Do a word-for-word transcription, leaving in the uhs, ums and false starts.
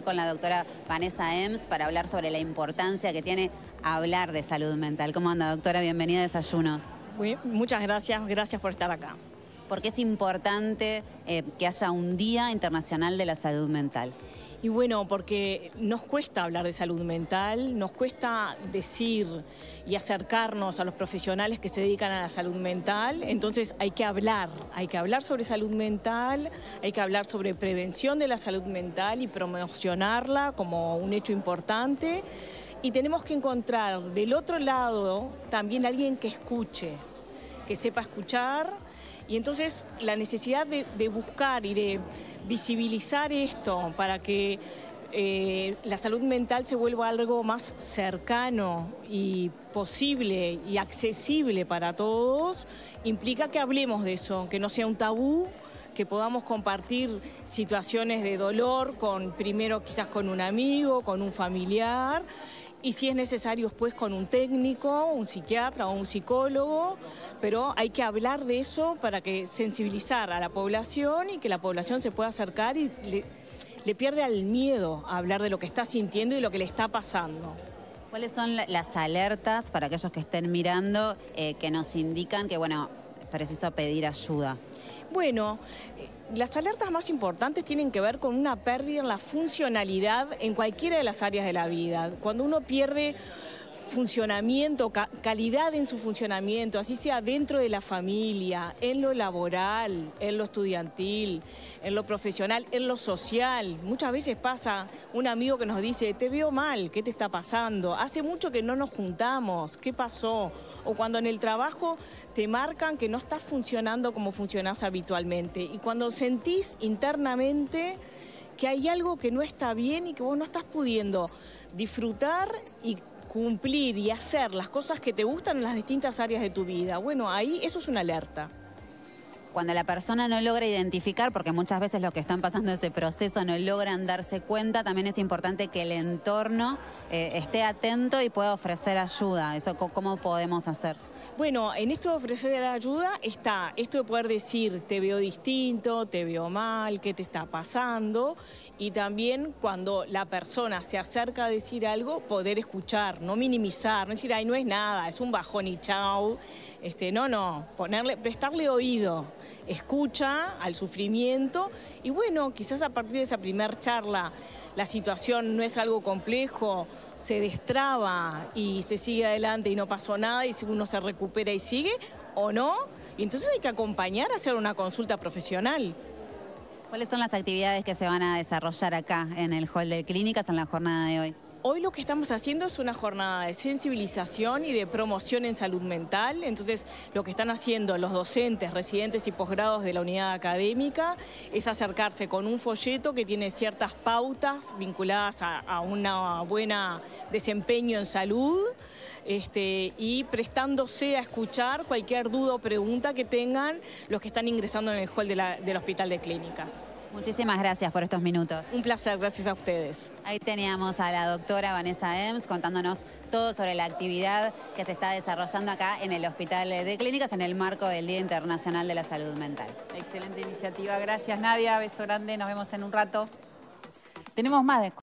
con la doctora Vanessa Ems para hablar sobre la importancia que tiene hablar de salud mental. ¿Cómo anda, doctora? Bienvenida a Desayunos. Muy, muchas gracias, gracias por estar acá. ¿Por qué es importante eh, que haya un Día Internacional de la Salud Mental? Y bueno, porque nos cuesta hablar de salud mental, nos cuesta decir y acercarnos a los profesionales que se dedican a la salud mental, entonces hay que hablar, hay que hablar sobre salud mental, hay que hablar sobre prevención de la salud mental y promocionarla como un hecho importante, y tenemos que encontrar del otro lado también alguien que escuche, que sepa escuchar. Y entonces la necesidad de, de buscar y de visibilizar esto para que eh, la salud mental se vuelva algo más cercano y posible y accesible para todos, implica que hablemos de eso, que no sea un tabú, que podamos compartir situaciones de dolor con, primero quizás con un amigo, con un familiar, y si es necesario después con un técnico, un psiquiatra o un psicólogo, pero hay que hablar de eso para que sensibilizar a la población y que la población se pueda acercar y le, le pierda el miedo a hablar de lo que está sintiendo y lo que le está pasando. ¿Cuáles son las alertas para aquellos que estén mirando eh, que nos indican que, bueno, es preciso pedir ayuda? Bueno, las alertas más importantes tienen que ver con una pérdida en la funcionalidad en cualquiera de las áreas de la vida. Cuando uno pierde funcionamiento, ca calidad en su funcionamiento, así sea dentro de la familia, en lo laboral, en lo estudiantil, en lo profesional, en lo social. Muchas veces pasa un amigo que nos dice, te veo mal, ¿qué te está pasando? Hace mucho que no nos juntamos, ¿qué pasó? O cuando en el trabajo te marcan que no estás funcionando como funcionás habitualmente. Y cuando sentís internamente que hay algo que no está bien y que vos no estás pudiendo disfrutar y cumplir y hacer las cosas que te gustan en las distintas áreas de tu vida. Bueno, ahí eso es una alerta. Cuando la persona no logra identificar, porque muchas veces los que están pasando ese proceso no logran darse cuenta, también es importante que el entorno eh, esté atento y pueda ofrecer ayuda. Eso, ¿cómo podemos hacer? Bueno, en esto de ofrecer ayuda está esto de poder decir te veo distinto, te veo mal, qué te está pasando, y también cuando la persona se acerca a decir algo, poder escuchar, no minimizar, no decir, ay, no es nada, es un bajón y chau. Este, no, no, ponerle, prestarle oído, escucha al sufrimiento, y bueno, quizás a partir de esa primer charla la situación no es algo complejo, se destraba y se sigue adelante y no pasó nada y uno se recupera y sigue, o no, y entonces hay que acompañar a hacer una consulta profesional. ¿Cuáles son las actividades que se van a desarrollar acá en el hall de clínicas en la jornada de hoy? Hoy lo que estamos haciendo es una jornada de sensibilización y de promoción en salud mental. Entonces, lo que están haciendo los docentes, residentes y posgrados de la unidad académica es acercarse con un folleto que tiene ciertas pautas vinculadas a, a un buen desempeño en salud, este, y prestándose a escuchar cualquier duda o pregunta que tengan los que están ingresando en el hall de la, del Hospital de Clínicas. Muchísimas gracias por estos minutos. Un placer, gracias a ustedes. Ahí teníamos a la doctora Vanessa Ems contándonos todo sobre la actividad que se está desarrollando acá en el Hospital de Clínicas en el marco del Día Internacional de la Salud Mental. Excelente iniciativa, gracias Nadia, beso grande, nos vemos en un rato. Tenemos más de